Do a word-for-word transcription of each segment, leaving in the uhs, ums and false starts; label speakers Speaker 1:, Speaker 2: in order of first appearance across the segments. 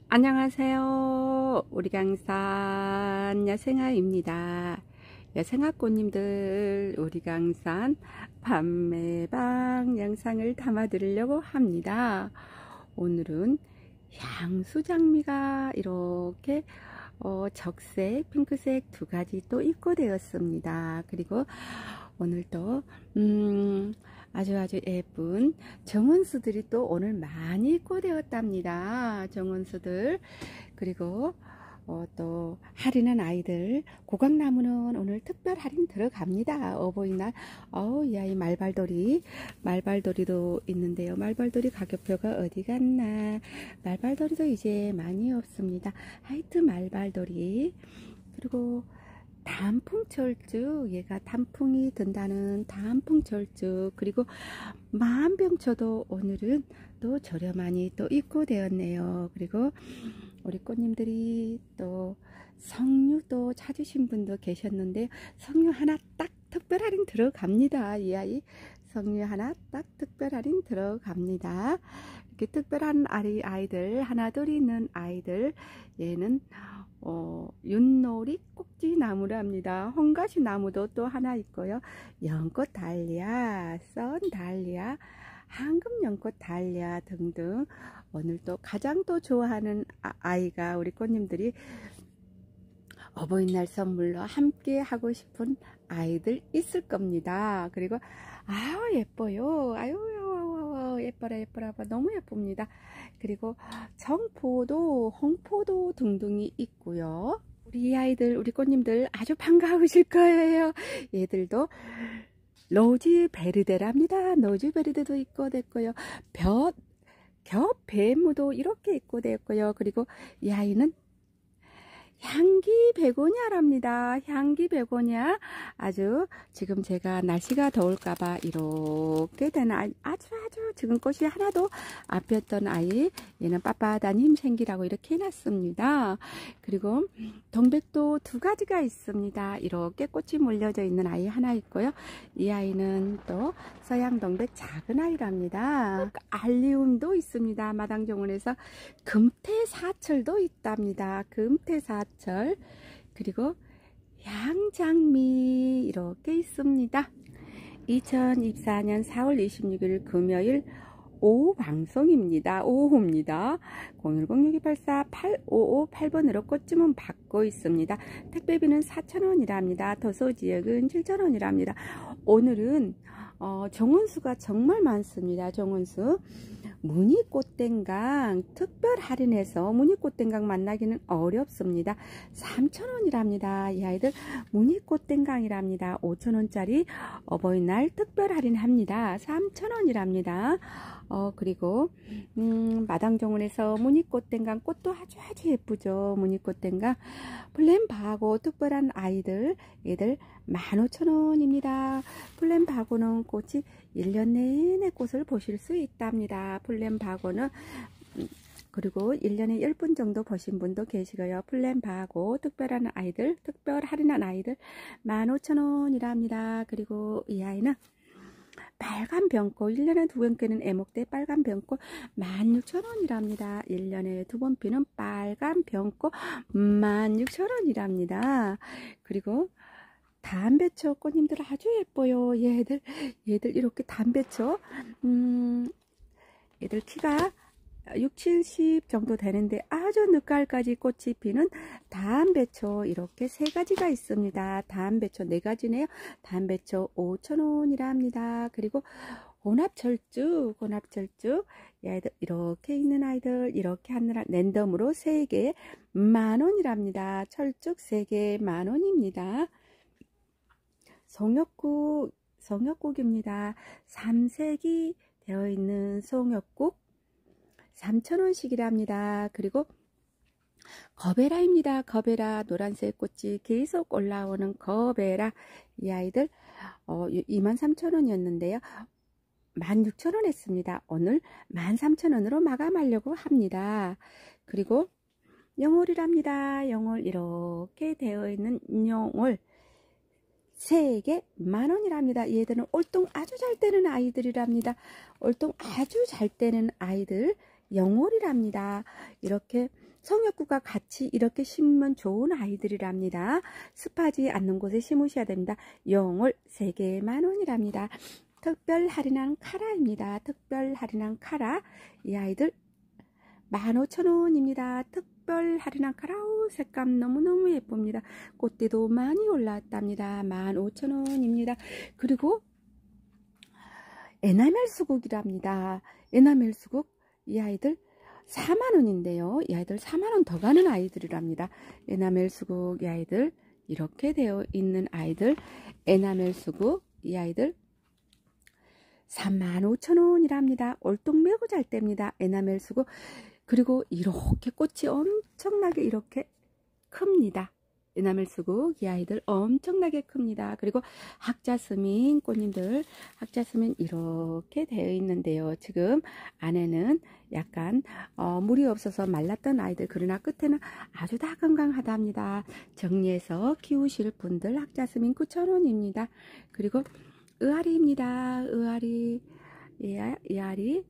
Speaker 1: 안녕하세요. 우리 강산 여생아입니다. 여생아꽃님들, 우리 강산 판매방 영상을 담아 드리려고 합니다. 오늘은 향수 장미가 이렇게 어, 적색, 핑크색 두 가지 또 입고되었습니다. 그리고 오늘도 음, 아주 아주 예쁜 정원수들이 또 오늘 많이 입고되었답니다. 정원수들. 그리고 어, 또 할인한 아이들, 고강나무는 오늘 특별 할인 들어갑니다. 어버이날. 어우, 이 아이 말발돌이, 말발돌이도 있는데요. 말발돌이 가격표가 어디 갔나. 말발돌이도 이제 많이 없습니다. 하여튼 말발돌이. 그리고 단풍철쭉, 얘가 단풍이 든다는 단풍철쭉. 그리고 만병초도 오늘은 또 저렴하니 또 입고되었네요. 그리고 우리 꽃님들이 또 석류도 찾으신 분도 계셨는데, 석류 하나 딱 특별 할인 들어갑니다. 이 아이 석류 하나 딱 특별 할인 들어갑니다. 이렇게 특별한 아이, 아이들 하나 둘 있는 아이들, 얘는 어, 윷놀이 꼭지나무랍니다. 홍가시 나무도 또 하나 있고요. 연꽃 달리아, 썬 달리아, 황금 연꽃 달리아 등등. 오늘 또 가장 또 좋아하는 아이가, 우리 꽃님들이 어버이날 선물로 함께 하고 싶은 아이들 있을 겁니다. 그리고 아유 예뻐요. 아유 예뻐라 예뻐라 너무 예쁩니다. 그리고 청포도, 홍포도 등등이 있고요. 우리 아이들, 우리 꽃님들 아주 반가우실 거예요. 얘들도 로즈베르데랍니다. 로즈베르데도 있고 됐고요. 벼, 겹배무도 이렇게 있고 됐고요. 그리고 이 아이는 향기 베고니아랍니다. 향기 베고니아. 아주 지금 제가 날씨가 더울까봐 이렇게 된 아이, 아주 아주 지금 꽃이 하나도 안 폈던 아이, 얘는 빳빳한 힘생기라고 이렇게 해놨습니다. 그리고 동백도 두 가지가 있습니다. 이렇게 꽃이 몰려져 있는 아이 하나 있고요. 이 아이는 또 서양 동백 작은 아이랍니다. 알리움도 있습니다. 마당정원에서 금태사철도 있답니다. 금태사철. 철. 그리고 양장미 이렇게 있습니다. 이천이십사 년 사월 이십육일 금요일 오후 방송입니다. 오후입니다. 공일공 육이팔사 팔오오팔 번으로 꽃주문 받고 있습니다. 택배비는 사천 원이랍니다. 도서지역은 칠천 원이랍니다. 오늘은 어, 정원수가 정말 많습니다. 정원수. 무늬꽃땡강 특별 할인해서 무늬꽃땡강 만나기는 어렵습니다. 삼천 원이랍니다. 이 아이들 무늬꽃땡강이랍니다. 오천 원짜리 어버이날 특별 할인합니다. 삼천 원이랍니다. 어, 그리고 음, 마당정원에서 무늬꽃땡강 꽃도 아주 아주 예쁘죠. 무늬꽃땡강 플랜바고 특별한 아이들, 얘들 만 오천 원입니다. 플랜바고는 꽃이 일 년 내내 꽃을 보실 수 있답니다. 플랜바고는 그리고 일 년에 십 분 정도 보신 분도 계시고요. 플랜바고 특별한 아이들, 특별 할인한 아이들 만 오천 원이랍니다. 그리고 이 아이는 빨간 병꽃, 일 년에 두 번 피는 애목대 빨간 병꽃 만 육천 원이랍니다. 일 년에 두 번 피는 빨간 병꽃 만 육천 원이랍니다. 그리고 담배초 꽃님들 아주 예뻐요. 얘들, 얘들 이렇게 담배초, 음, 얘들 키가 육, 칠십 정도 되는데 아주 늦가을까지 꽃이 피는 담배초 이렇게 세 가지가 있습니다. 담배초 네 가지네요. 담배초 오천 원이랍니다. 그리고 혼합철쭉, 혼합철쭉, 얘들 이렇게 있는 아이들 이렇게 하느라 랜덤으로 세 개 만 원이랍니다. 철쭉 세 개 만 원입니다. 송역국, 송역국입니다. 삼색이 되어 있는 송역국 삼천 원씩이랍니다. 그리고 거베라입니다. 거베라 노란색 꽃이 계속 올라오는 거베라. 이 아이들 어, 이만 삼천 원이었는데요. 만 육천 원 했습니다. 오늘 만 삼천 원으로 마감하려고 합니다. 그리고 영월이랍니다. 영월 이렇게 되어 있는 영월 세 개 만 원이랍니다. 얘들은 올동 아주 잘 떼는 아이들이랍니다. 올동 아주 잘 떼는 아이들 영월이랍니다. 이렇게 성역구가 같이 이렇게 심으면 좋은 아이들이랍니다. 습하지 않는 곳에 심으셔야 됩니다. 영월 세 개 만 원이랍니다. 특별 할인한 카라입니다. 특별 할인한 카라. 이 아이들 만 오천 원입니다. 특별 할인한 카라. 오, 색감 너무너무 예쁩니다. 꽃대도 많이 올라왔답니다. 만 오천 원입니다. 그리고 에나멜 수국이랍니다. 에나멜 수국. 이 아이들 사만 원인데요. 이 아이들 사만 원 더 가는 아이들이랍니다. 에나멜 수국. 이 아이들 이렇게 되어 있는 아이들. 에나멜 수국. 이 아이들 삼만 오천 원이랍니다. 올동 매고 잘 뗍니다. 에나멜 수국. 그리고 이렇게 꽃이 엄청나게 이렇게 큽니다. 에나멜 수국. 이 아이들 엄청나게 큽니다. 그리고 학자스민 꽃님들, 학자스민 이렇게 되어 있는데요. 지금 안에는 약간 어, 물이 없어서 말랐던 아이들, 그러나 끝에는 아주 다 건강하답니다. 정리해서 키우실 분들 학자스민 구천 원입니다. 그리고 의아리입니다. 의아리. 의아리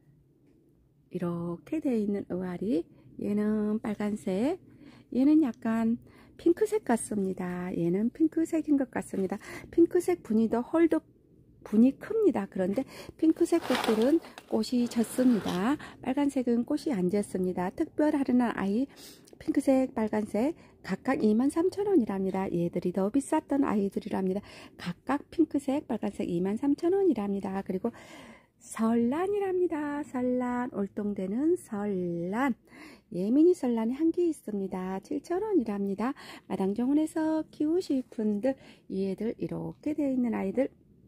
Speaker 1: 이렇게 되어 있는 의아리. 얘는 빨간색, 얘는 약간 핑크색 같습니다. 얘는 핑크색인 것 같습니다. 핑크색 분이 더 홀더 분이 큽니다. 그런데 핑크색 꽃들은 꽃이 졌습니다. 빨간색은 꽃이 안 졌습니다. 특별 할인한 아이 핑크색, 빨간색 각각 이만 삼천 원이랍니다. 얘들이 더 비쌌던 아이들이랍니다. 각각 핑크색, 빨간색 이만 삼천 원이랍니다. 그리고 설란이랍니다. 설란, 올동되는 설란. 예, 미니 설란이 한 개 있습니다. 칠천 원이랍니다. 마당정원에서 키우실 분들, 얘들 이렇게 되어 있는 아이들,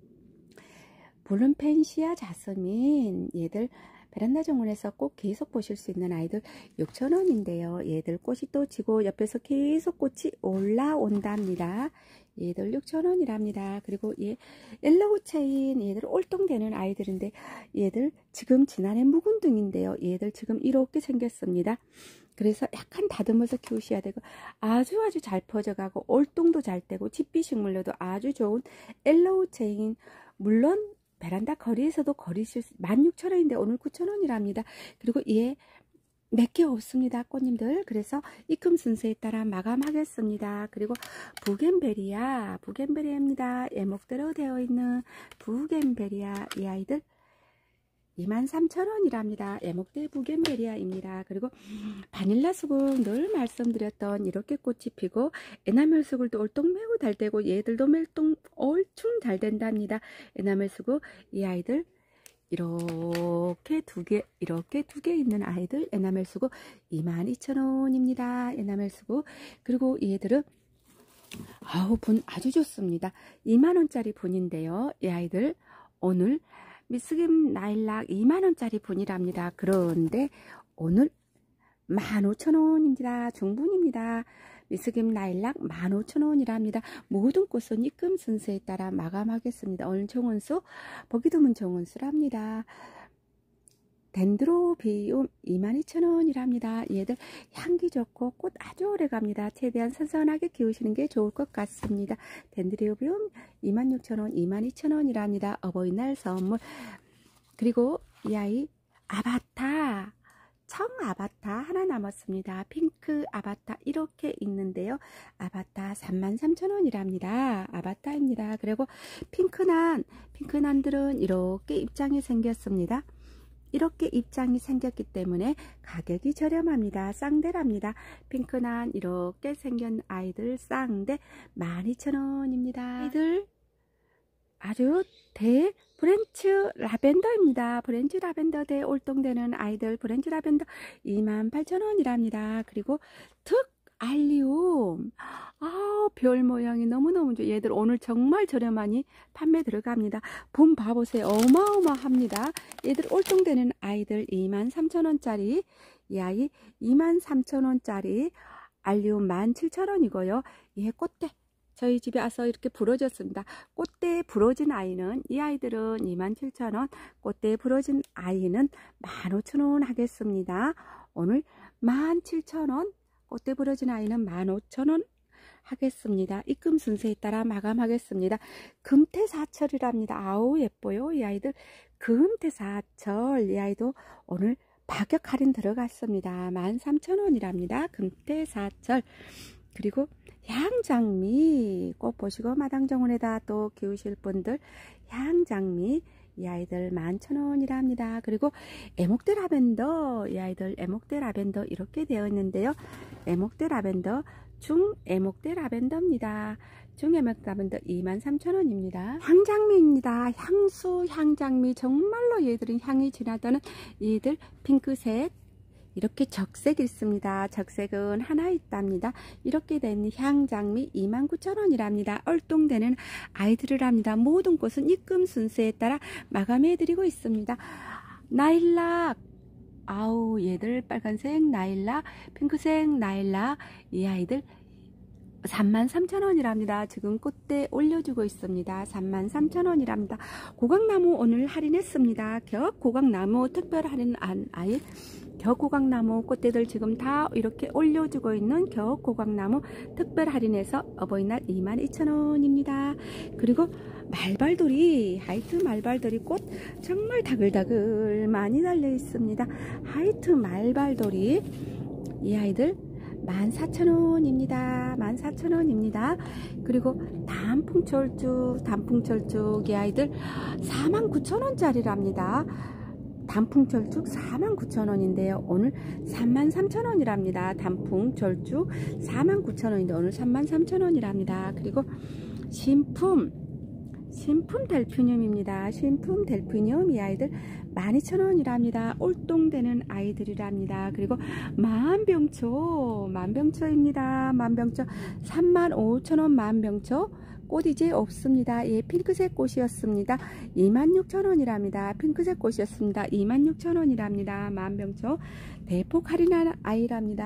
Speaker 1: 볼룸펜시아 자스민, 얘들 베란다 정원에서 꼭 계속 보실 수 있는 아이들 육천 원인데요. 얘들 꽃이 또 지고 옆에서 계속 꽃이 올라온답니다. 얘들 육천 원이랍니다. 그리고 얘 옐로우 체인, 얘들 올동되는 아이들인데 얘들 지금 지난해 묵은 등인데요. 얘들 지금 이렇게 생겼습니다. 그래서 약간 다듬어서 키우셔야 되고 아주 아주 잘 퍼져가고 올동도 잘 되고 집비식물로도 아주 좋은 옐로우 체인. 물론 베란다 거리에서도 거리실 수, 만 육천 원인데 오늘 구천 원이랍니다. 그리고 얘 몇 개 없습니다. 꽃님들. 그래서 입금 순서에 따라 마감하겠습니다. 그리고 부겐베리아, 부겐베리아입니다. 예목대로 되어 있는 부겐베리아. 이 아이들 이만 삼천 원이랍니다. 예목대 부겐베리아입니다. 그리고 바닐라 수국 늘 말씀드렸던 이렇게 꽃이 피고 에나멜 수국도 올동 매우 잘 되고 얘들도 멜동 얼충 잘 된답니다. 에나멜 수국. 이 아이들 이렇게 두 개, 이렇게 두 개 있는 아이들 에나멜 수국 이만 이천 원입니다. 에나멜 수국. 그리고 얘들은 아우 분 아주 좋습니다. 이만 원짜리 분인데요. 이 아이들 오늘 미스김 나일락 이만 원짜리 분이랍니다. 그런데 오늘 만 오천 원입니다. 중분입니다. 미스김 나일락 만 오천 원이랍니다. 모든 꽃은 입금 순서에 따라 마감하겠습니다. 오늘 정원수, 보기 드문 정원수랍니다. 덴드로비움 이만 이천 원이랍니다. 얘들 향기 좋고 꽃 아주 오래 갑니다. 최대한 선선하게 키우시는 게 좋을 것 같습니다. 덴드로비움 이만 육천 원, 이만 이천 원이랍니다. 어버이날 선물. 그리고 이 아이 아바타, 청 아바타 하나 남았습니다. 핑크 아바타 이렇게 있는데요. 아바타 삼만 삼천 원이랍니다. 아바타입니다. 그리고 핑크난, 핑크난들은 이렇게 입장이 생겼습니다. 이렇게 입장이 생겼기 때문에 가격이 저렴합니다. 쌍대랍니다. 핑크난 이렇게 생긴 아이들 쌍대 만 이천 원입니다. 아이들 아주 대 브랜치 라벤더입니다. 브랜치 라벤더 대 올동되는 아이들 브랜치 라벤더 이만 팔천 원이랍니다. 그리고 특 알리움, 아, 별 모양이 너무너무 좋아요. 얘들 오늘 정말 저렴하니 판매 들어갑니다. 봄 봐보세요. 어마어마합니다. 얘들 올동되는 아이들 이만 삼천 원짜리, 이 아이 이만 삼천 원짜리, 알리움 만 칠천 원이고요. 얘 꽃대 저희 집에 와서 이렇게 부러졌습니다. 꽃대에 부러진 아이는, 이 아이들은 이만 칠천 원, 꽃대에 부러진 아이는 만 오천 원 하겠습니다. 오늘 만 칠천 원, 꽃대 부러진 아이는 만 오천 원 하겠습니다. 입금 순서에 따라 마감하겠습니다. 금태사철이랍니다. 아우 예뻐요. 이 아이들 금태사철. 이 아이도 오늘 가격 할인 들어갔습니다. 만 삼천 원이랍니다. 금태사철. 그리고 향장미 꼭 보시고 마당정원에다 또 키우실 분들 향장미 이 아이들 만 천 원이랍니다. 그리고 에목대 라벤더 이 아이들 에목대 라벤더 이렇게 되어 있는데요. 에목대 라벤더 중 에목대 라벤더입니다. 중 에목대 라벤더 이만 삼천 원입니다. 향장미입니다. 향수 향장미 정말로 얘들은 향이 진하다는 얘들 핑크색 이렇게 적색 있습니다. 적색은 하나 있답니다. 이렇게 된 향장미 이만 구천 원이랍니다. 얼똥되는 아이들을 합니다. 모든 곳은 입금 순서에 따라 마감해 드리고 있습니다. 나일락 아우 얘들 빨간색 나일락 핑크색 나일락 이 아이들 삼만 삼천 원이랍니다. 지금 꽃대 올려주고 있습니다. 삼만 삼천 원이랍니다. 고강나무 오늘 할인했습니다. 격 고강나무 특별 할인 안 아이 겨 고강나무 꽃대들 지금 다 이렇게 올려주고 있는 겨 고강나무 특별 할인해서 어버이날 이만 이천 원입니다. 그리고 말발돌이 하이트 말발돌이 꽃 정말 다글다글 많이 달려 있습니다. 하이트 말발돌이 이 아이들 만 사천 원입니다. 만 사천 원입니다. 그리고 단풍철쭉 단풍철쭉 이 아이들 사만 구천 원짜리랍니다. 단풍철쭉 사만 구천 원인데요. 오늘 삼만 삼천 원이랍니다. 단풍철쭉 사만 구천 원인데 오늘 삼만 삼천 원이랍니다. 그리고 신품 신품 델피늄입니다. 신품 델피늄 이 아이들 만 이천 원이랍니다. 올똥되는 아이들이랍니다. 그리고 만병초 만병초입니다. 만병초 삼만 오천 원 만병초 꽃 이제 없습니다. 예, 핑크색 꽃이었습니다. 이만 육천 원이랍니다. 핑크색 꽃이었습니다. 이만 육천 원이랍니다. 만병초 대폭 할인한 아이랍니다.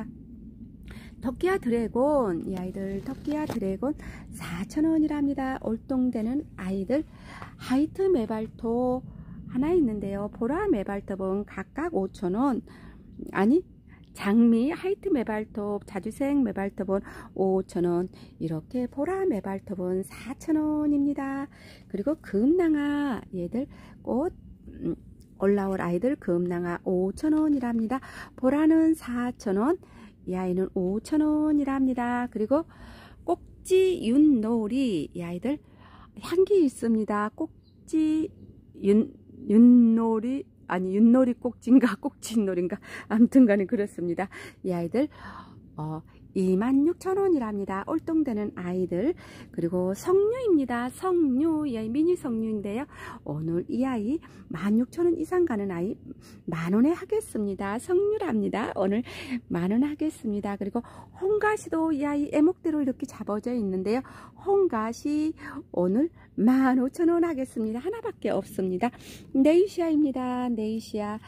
Speaker 1: 토끼야 드래곤 이 아이들 토끼야 드래곤 사천 원이랍니다. 올똥되는 아이들 하이트 메발톱 하나 있는데요. 보라 메발톱은 각각 오천 원 아니 장미 하이트 메발톱 자주색 메발톱은 오천 원 이렇게 보라 메발톱은 사천 원입니다. 그리고 금낭아 얘들 꽃 음, 올라올 아이들 금낭아 오천 원이랍니다. 보라는 사천 원 이 아이는 오천 원이랍니다. 그리고 꼭지 윷놀이 이 아이들 향기 있습니다. 꼭지 윷, 윷놀이 아니 윷놀이 꼭지인가 꼭지놀인가 아무튼간에 그렇습니다. 이 아이들 어, 이만 육천 원이랍니다. 올똥되는 아이들. 그리고 석류입니다. 석류 이 아이 미니 석류인데요. 오늘 이 아이 만 육천 원 이상 가는 아이 만원에 하겠습니다. 석류랍니다. 오늘 만원 하겠습니다. 그리고 홍가시도 이 아이 애목대로 이렇게 잡아져 있는데요. 홍가시 오늘 만 오천 원 하겠습니다. 하나밖에 없습니다. 네이시아입니다. 네이시아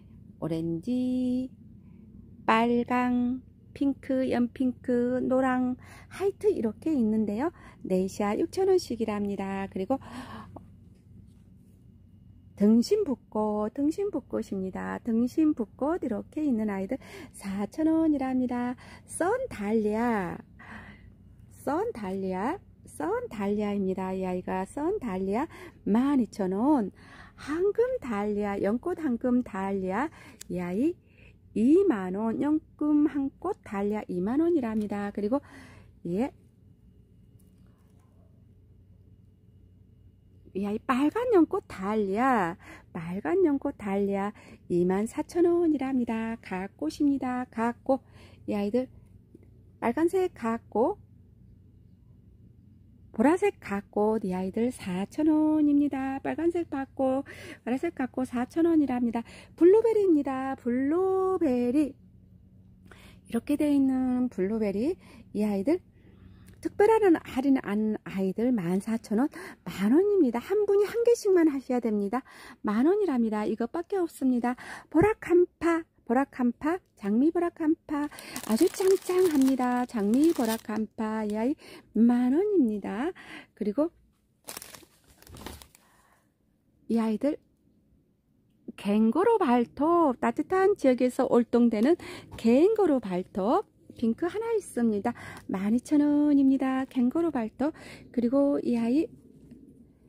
Speaker 1: 오렌지 빨강 핑크, 연핑크, 노랑, 하이트 이렇게 있는데요. 네이시아 육천 원씩이랍니다. 그리고 등심붓꽃, 등심붓꽃입니다. 등심붓꽃 이렇게 있는 아이들 사천 원이랍니다. 썬달리아, 썬달리아, 썬달리아입니다. 이 아이가 썬달리아 만 이천 원. 황금달리아, 연꽃 황금달리아 이 아이 이만 원, 연금 한 꽃 달리아 이만 원이랍니다. 그리고 예, 이 아이 빨간 연꽃 달리아, 빨간 연꽃 달리아 이만 사천 원이랍니다. 갓꽃입니다. 갓꽃 이 아이들 빨간색 갓꽃, 보라색 갓꽃 이 아이들 사천 원입니다. 빨간색 갓꽃, 보라색 갓꽃 사천 원이랍니다. 블루베리입니다. 블루베리 이렇게 되어 있는 블루베리 이 아이들 특별한 할인한 아이들 만 사천 원 만 원입니다. 한 분이 한 개씩만 하셔야 됩니다. 만 원이랍니다. 이것밖에 없습니다. 보라캄파 보라캄파 장미 보라캄파 아주 짱짱합니다. 장미 보라캄파 이 아이 만 원입니다. 그리고 이 아이들 갱고로 발톱 따뜻한 지역에서 올동되는 갱고로 발톱 핑크 하나 있습니다. 만 이천 원입니다. 갱고로 발톱. 그리고 이 아이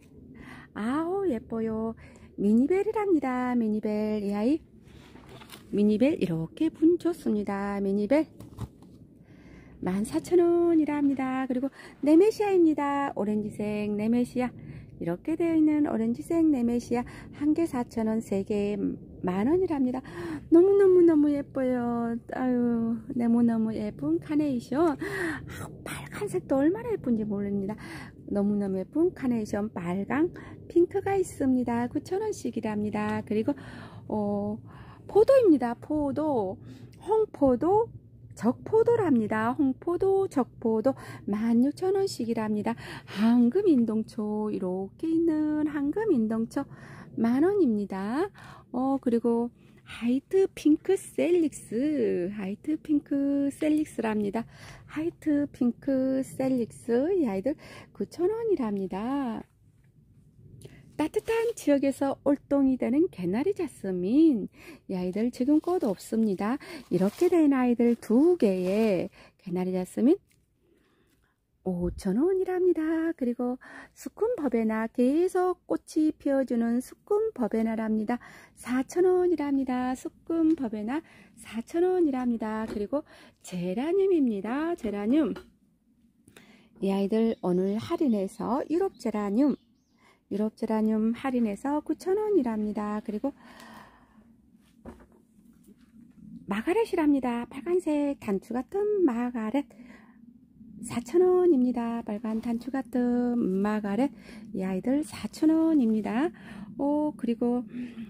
Speaker 1: 아우 예뻐요. 미니벨이랍니다. 미니벨 이 아이 미니벨 이렇게 분 좋습니다. 미니벨 만 사천 원이라 합니다. 그리고 네메시아입니다. 오렌지색 네메시아 이렇게 되어 있는 오렌지색 네메시아 한 개 사천 원, 세 개 만 원이랍니다. 너무너무너무 예뻐요. 아유, 너무너무 예쁜 카네이션. 아, 빨간색도 얼마나 예쁜지 모릅니다. 너무너무 예쁜 카네이션 빨강 핑크가 있습니다. 구천 원씩이랍니다. 그리고 어, 포도입니다. 포도, 홍포도, 적포도랍니다. 홍포도, 적포도 만 육천 원씩이랍니다. 황금 인동초 이렇게 있는 황금 인동초 만 원입니다. 어 그리고 하이트 핑크 셀릭스, 하이트 핑크 셀릭스랍니다. 하이트 핑크 셀릭스 이 아이들 구천 원이랍니다. 따뜻한 지역에서 올동이 되는 개나리 자스민 이 아이들 지금 꽃 없습니다. 이렇게 된 아이들 두 개에 개나리 자스민 오천 원이랍니다. 그리고 수쿰 버베나 계속 꽃이 피어주는 수쿰 버베나랍니다. 사천 원이랍니다. 수쿰 버베나 사천 원이랍니다. 그리고 제라늄입니다. 제라늄 이 아이들 오늘 할인해서 유럽 제라늄 유럽 제라늄 할인해서 구천 원이랍니다. 그리고 마가렛이랍니다. 빨간색 단추 같은 마가렛 사천 원입니다. 빨간 단추 같은 마가렛 이 아이들 사천 원입니다. 오 그리고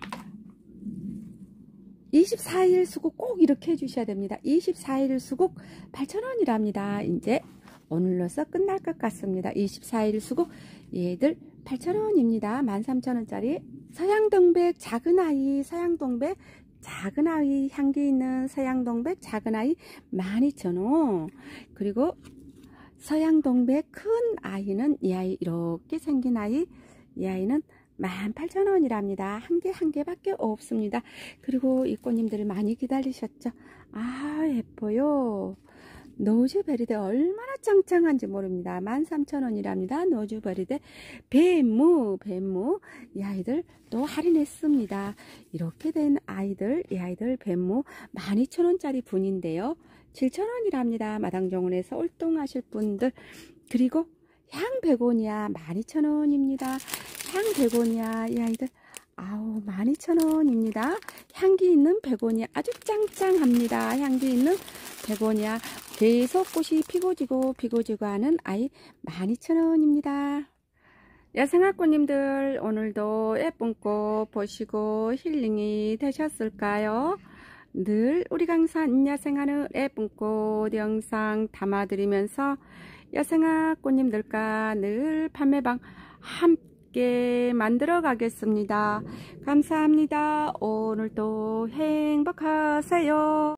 Speaker 1: 이십사 일 수국 꼭 이렇게 해주셔야 됩니다. 이십사 일 수국 팔천 원이랍니다. 이제 오늘로서 끝날 것 같습니다. 이십사 일 수국 얘들 팔천 원입니다. 만 삼천 원짜리 서양동백 작은 아이 서양동백 작은 아이 향기 있는 서양동백 작은 아이 만 이천 원 그리고 서양동백 큰 아이는 이 아이 이렇게 생긴 아이 이 아이는 만 팔천 원이랍니다. 한 개 한 개밖에 없습니다. 그리고 이 꽃님들 많이 기다리셨죠? 아 예뻐요. 노즈베리데 얼마나 짱짱한지 모릅니다. 만 삼천 원이랍니다. 노즈베리데 뱀무 뱀무 이 아이들 또 할인했습니다. 이렇게 된 아이들 이 아이들 뱀무 만 이천 원짜리 분인데요. 칠천 원이랍니다. 마당정원에서 올동하실 분들 그리고 향베고니아 만 이천 원입니다. 향베고니아 이 아이들 아우 만 이천 원입니다. 향기 있는 베고니아 아주 짱짱합니다. 향기 있는 베고니아 계속 꽃이 피고지고 피고지고 하는 아이 만 이천 원입니다. 야생화꽃님들 오늘도 예쁜 꽃 보시고 힐링이 되셨을까요? 늘 우리 강산 야생화는 예쁜 꽃 영상 담아드리면서 야생화 꽃님들과 늘 판매방 함께 만들어 가겠습니다. 감사합니다. 오늘도 행복하세요.